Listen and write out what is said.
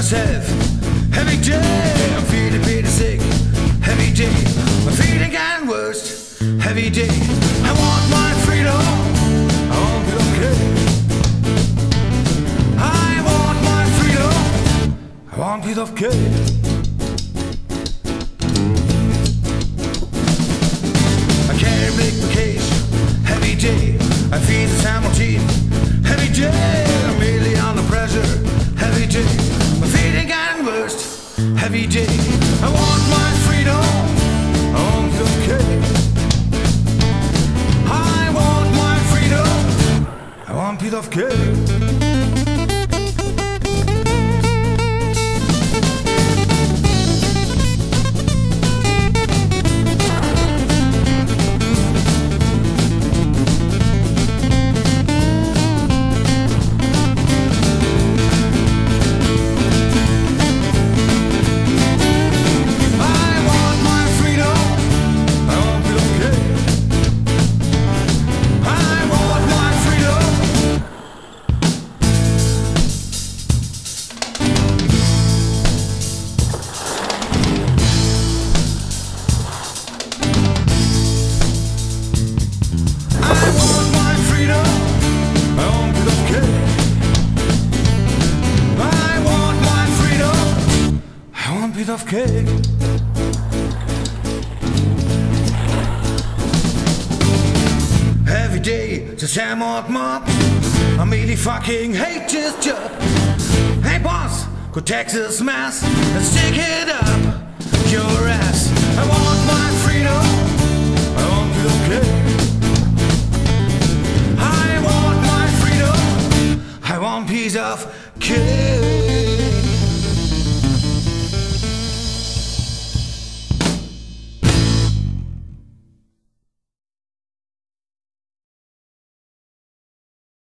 myself every day. I'm feeling pretty sick every day. I'm feeling getting worse every day. I want my freedom. I won't be okay. I want my freedom. I won't be okay. I carry a big case every day. I feed the simultaneous every day. I'm really under pressure every day. My feeling getting worse every day. I want my freedom. I won't be okay. I want my freedom. I won't be okay. Bit of cake. Every day, the same old mob. I really fucking hate this job. Hey boss, go take this mess and stick it up your ass. I want my freedom. I won't be okay. I want my freedom. I want piece of cake.